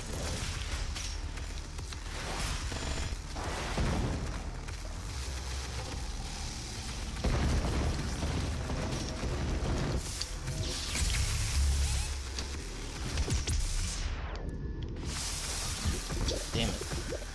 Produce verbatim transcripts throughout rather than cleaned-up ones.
Damn it.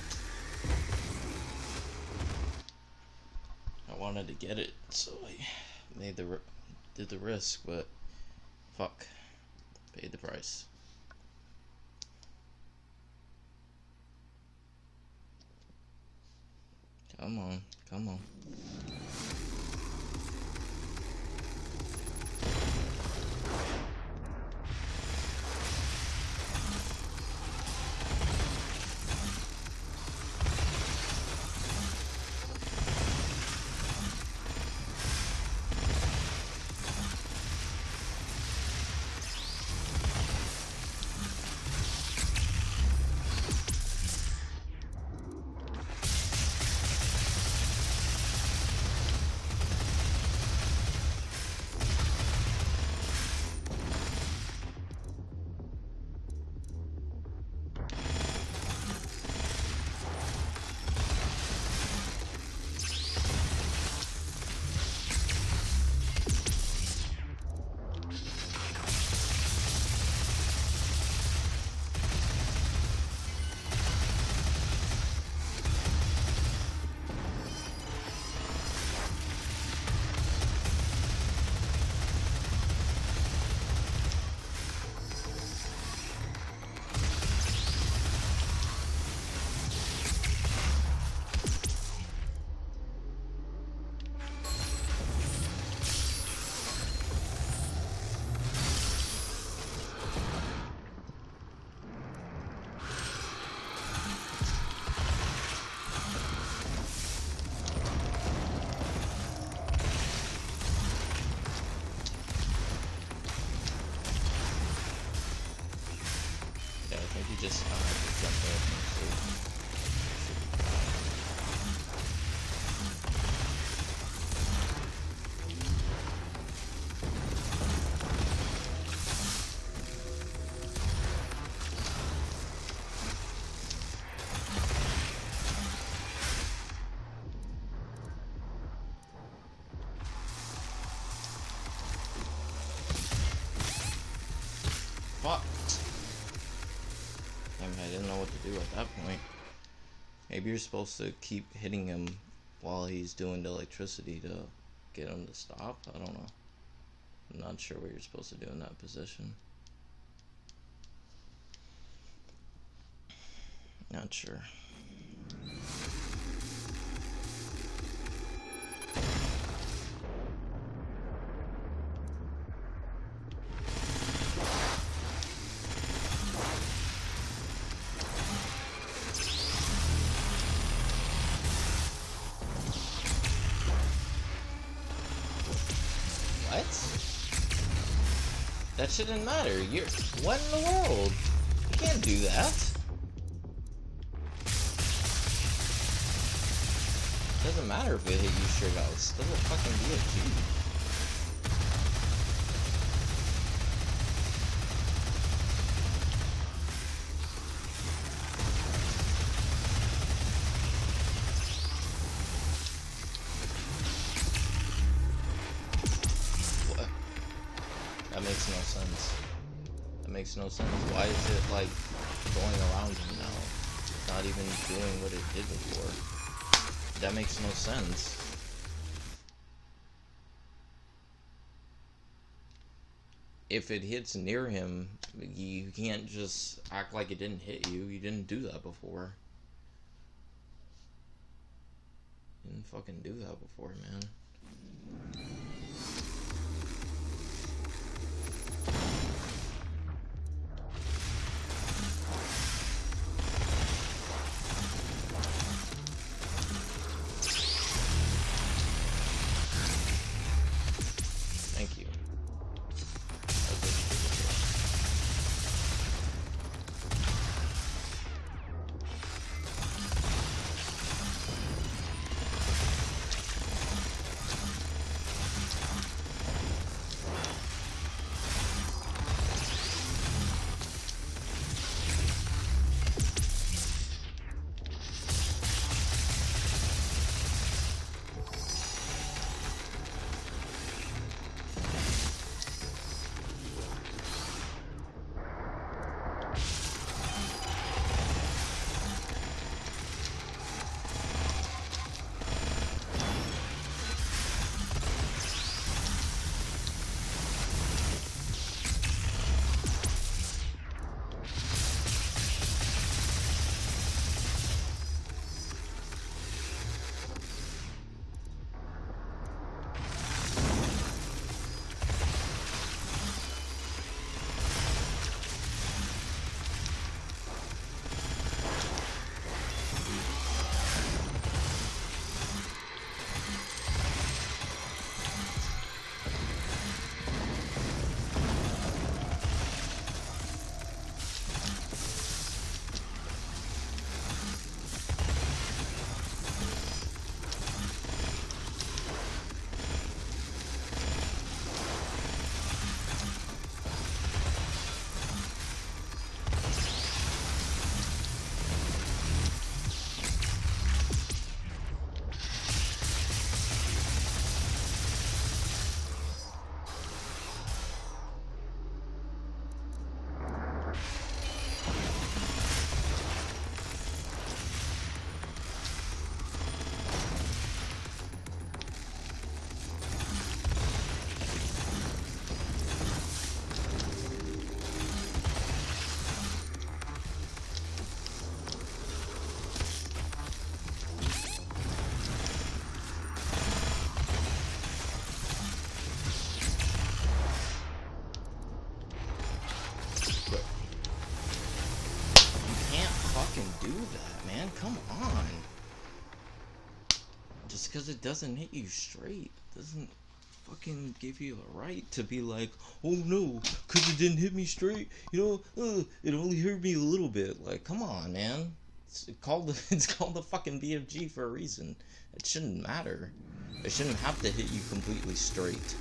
I wanted to get it, so I made the did the risk, but fuck, paid the price. Come on, come on. Just uh, jump there. Fuck. I didn't know what to do at that point. Maybe you're supposed to keep hitting him while he's doing the electricity to get him to stop. I don't know. I'm not sure what you're supposed to do in that position. Not sure. What? That shouldn't matter. You're what in the world? You can't do that. Doesn't matter if it hit you straight out. It's still a fucking B F G. That makes no sense. That makes no sense. Why is it like going around him now? It's not even doing what it did before. That makes no sense. If it hits near him, you can't just act like it didn't hit you. You didn't do that before. You didn't fucking do that before, man. Thank you. fucking do that, man. Come on. Just because it doesn't hit you straight doesn't fucking give you a right to be like, oh no, because it didn't hit me straight, you know, uh, it only hurt me a little bit. Like, come on, man. It's called, it's called the fucking B F G for a reason. It shouldn't matter. It shouldn't have to hit you completely straight.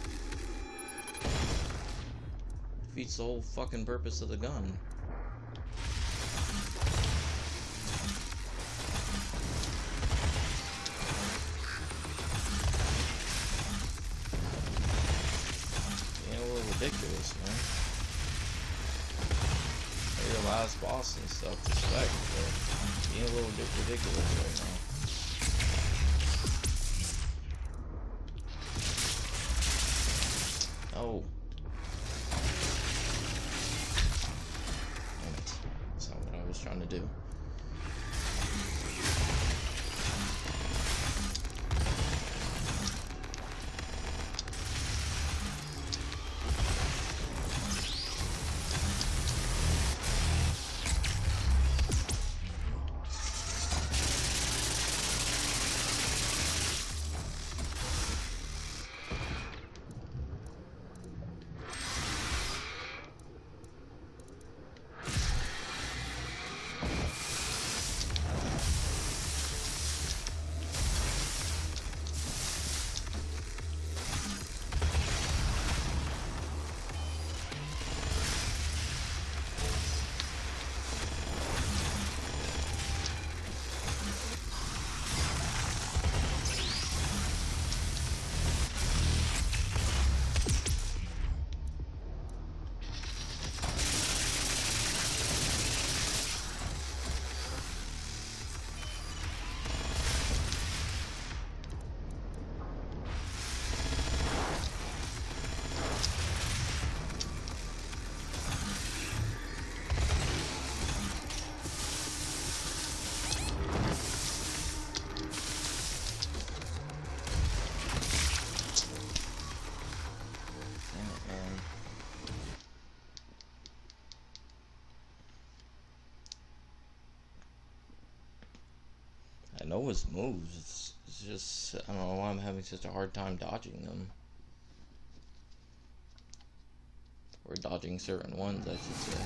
Defeats the whole fucking purpose of the gun. Ridiculous, man. They're your last boss and stuff, respect, but being a little bit ridiculous right now. Oh. Damn it. That's not what I was trying to do. I know his moves, it's, it's just, I don't know why I'm having such a hard time dodging them. Or dodging certain ones, I should say.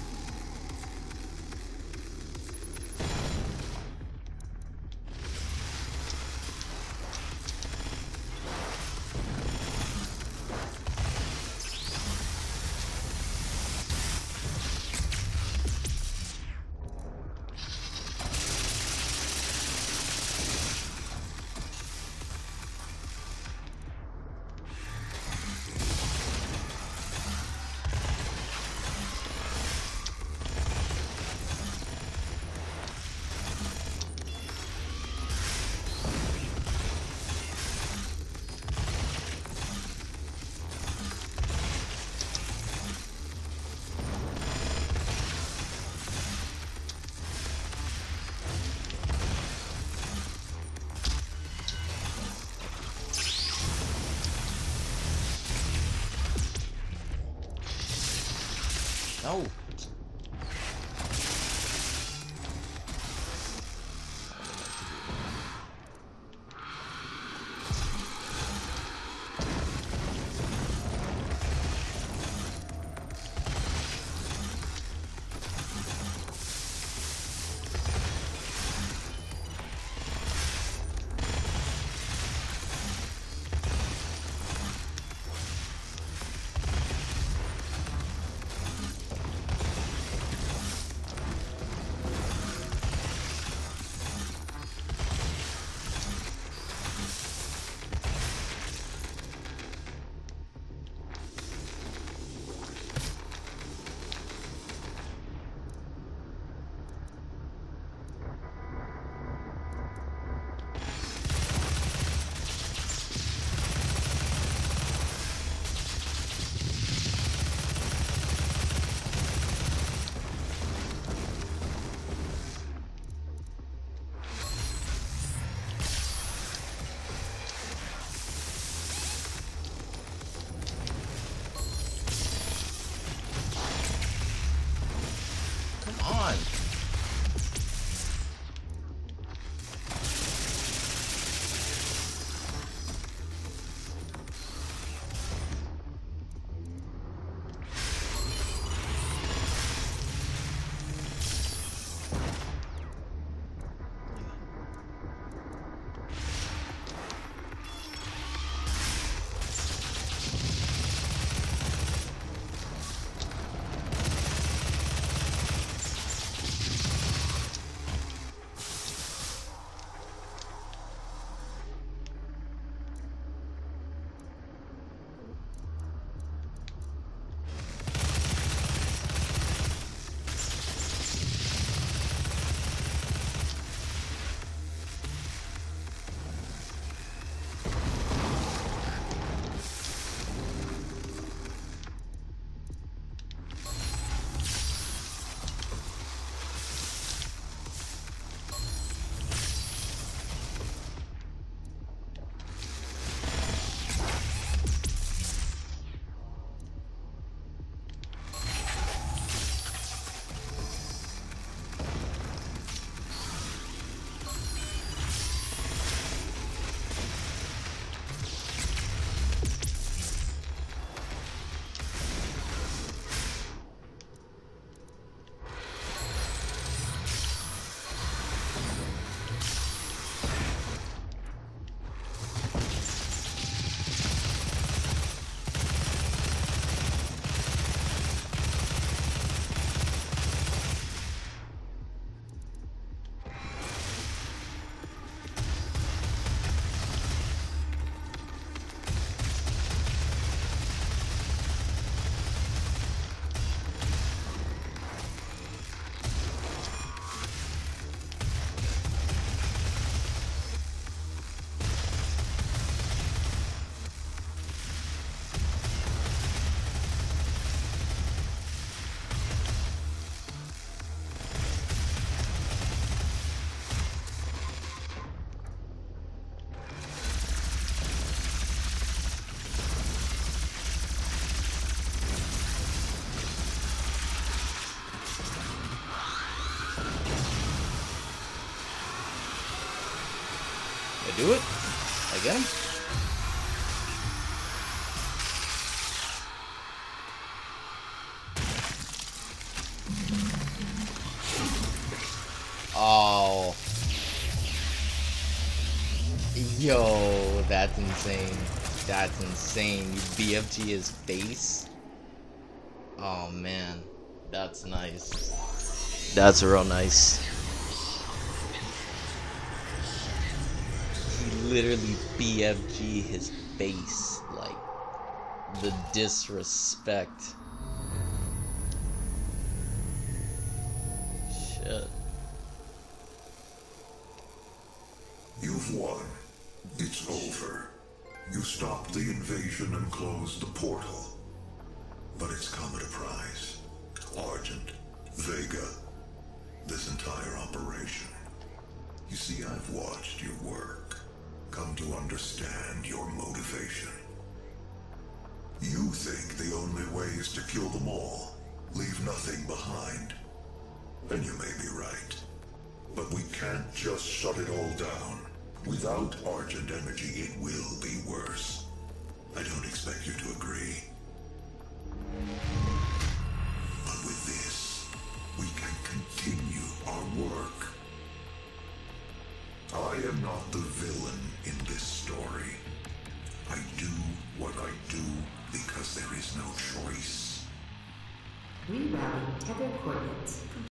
No. I do it? I get him? Oh. Yo, that's insane. That's insane. You B F G his face? Oh man. That's nice. That's real nice. He literally B F G his face. Like, the disrespect. Shit. You've won. It's over. You stopped the invasion and closed the portal. But it's come at a price. Argent, Vega, this entire operation. You see, I've watched your work, come to understand your motivation. You think the only way is to kill them all, leave nothing behind. And you may be right. But we can't just shut it all down. Without Argent energy, it will be worse. I don't expect you to agree. But with this, we can continue our work. I am not the villain in this story. I do what I do because there is no choice. Rerouting tether coordinates.